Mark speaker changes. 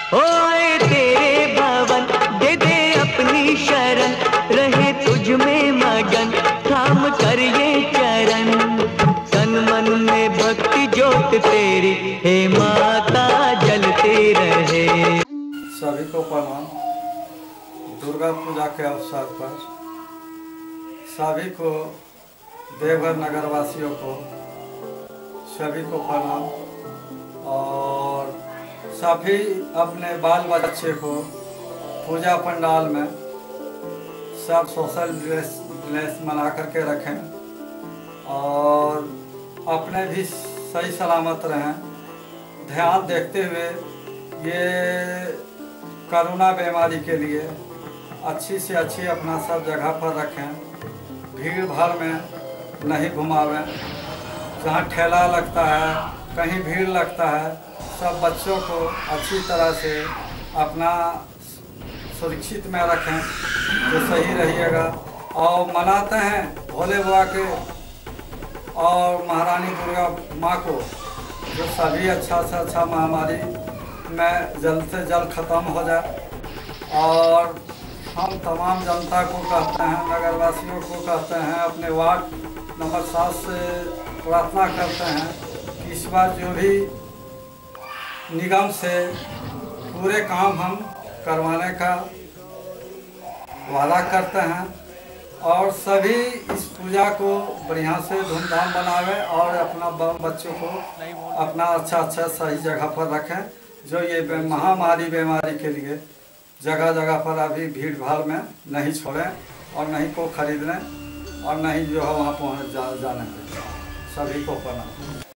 Speaker 1: ओए तेरे भवन दे दे अपनी शरण, रहे तुझ में मगन थाम कर ये चरण। तन मन में भक्ति ज्योत तेरी हे माता जलती रहे।
Speaker 2: सभी को प्रणाम। दुर्गा पूजा के अवसर पर सभी को, देवघर नगरवासियों को सभी को प्रणाम। और सभी अपने बाल बच्चे को पूजा पंडाल में सब सोशल डिस्टेंस बना करके रखें और अपने भी सही सलामत रहें। ध्यान देखते हुए ये कोरोना बीमारी के लिए अच्छी से अच्छी अपना सब जगह पर रखें, भीड़ भाड़ में नहीं घुमावें। जहाँ ठेला लगता है, कहीं भीड़ लगता है, सब बच्चों को अच्छी तरह से अपना सुरक्षित में रखें तो सही रहिएगा। और मनाते हैं भोले बाबा के और महारानी दुर्गा माँ को, जो सभी अच्छा से अच्छा महामारी में जल्द से जल्द ख़त्म हो जाए। और हम तमाम जनता को कहते हैं, नगरवासियों को कहते हैं, अपने वार्ड नंबर 7 से प्रार्थना करते हैं कि इस बार जो भी निगम से पूरे काम हम करवाने का वादा करते हैं। और सभी इस पूजा को बढ़िया से धूमधाम बनावे और अपना बच्चों को अपना अच्छा सही जगह पर रखें, जो ये महामारी बीमारी के लिए जगह जगह पर अभी भीड़ भाड़ में नहीं छोड़ें और नहीं को खरीदने और नहीं जो है वहाँ पहुँच जाने दें। सभी को प्रणाम।